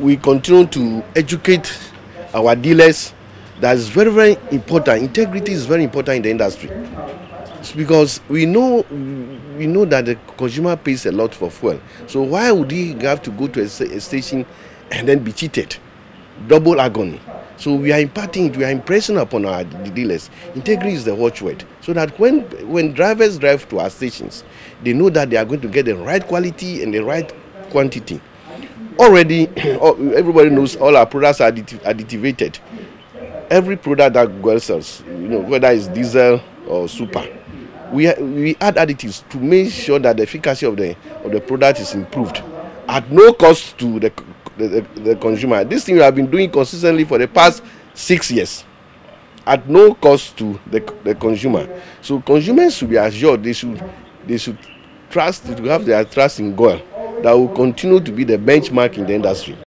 we continue to educate our dealers. That's very, very important. Integrity is very important in the industry. It's because we know that the consumer pays a lot for fuel. So why would he have to go to a station and then be cheated? Double agony. So we are impressing upon our dealers. Integrity is the watchword. So that when drivers drive to our stations, they know that they are going to get the right quality and the right quantity. Already, everybody knows all our products are additivated. Every product that Goil sells, whether it's diesel or super, we add additives to make sure that the efficacy of the product is improved at no cost to the consumer. This thing we have been doing consistently for the past 6 years at no cost to the consumer. So consumers should be assured they should trust, to have their trust in Goil, that will continue to be the benchmark in the industry.